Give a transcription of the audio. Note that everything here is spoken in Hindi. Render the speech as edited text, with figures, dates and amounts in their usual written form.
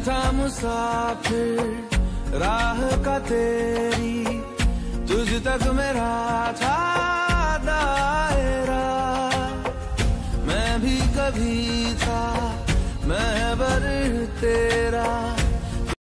था मुसाफिर राह का तेरी, तुझ तक मेरा था दायरा। मैं भी कभी था महबर तेरा,